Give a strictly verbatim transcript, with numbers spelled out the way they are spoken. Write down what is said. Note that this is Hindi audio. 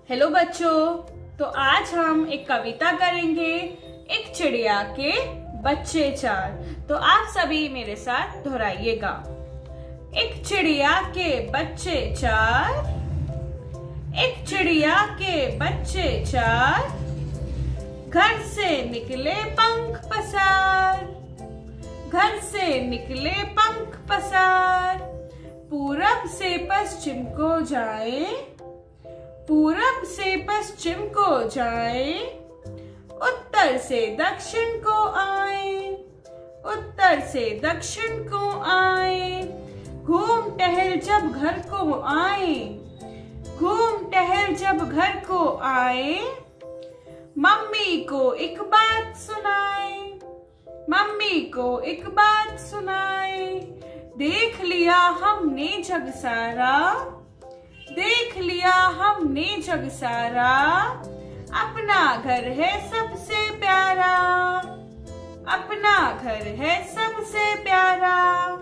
हेलो बच्चों, तो आज हम एक कविता करेंगे, एक चिड़िया के बच्चे चार। तो आप सभी मेरे साथ दोहराइएगा। एक चिड़िया के बच्चे चार, एक चिड़िया के बच्चे चार, घर से निकले पंख पसार, घर से निकले पंख पसार, पूरब से पश्चिम को जाए, पूरब से पश्चिम को जाए, उत्तर से दक्षिण को आए, उत्तर से दक्षिण को आए, घूम टहल जब घर को आए, घूम टहल जब घर को आए, मम्मी को एक बात सुनाए, मम्मी को एक बात सुनाए, देख लिया हमने जग सारा, देख लिया हमने जग सारा, अपना घर है सबसे प्यारा, अपना घर है सबसे प्यारा।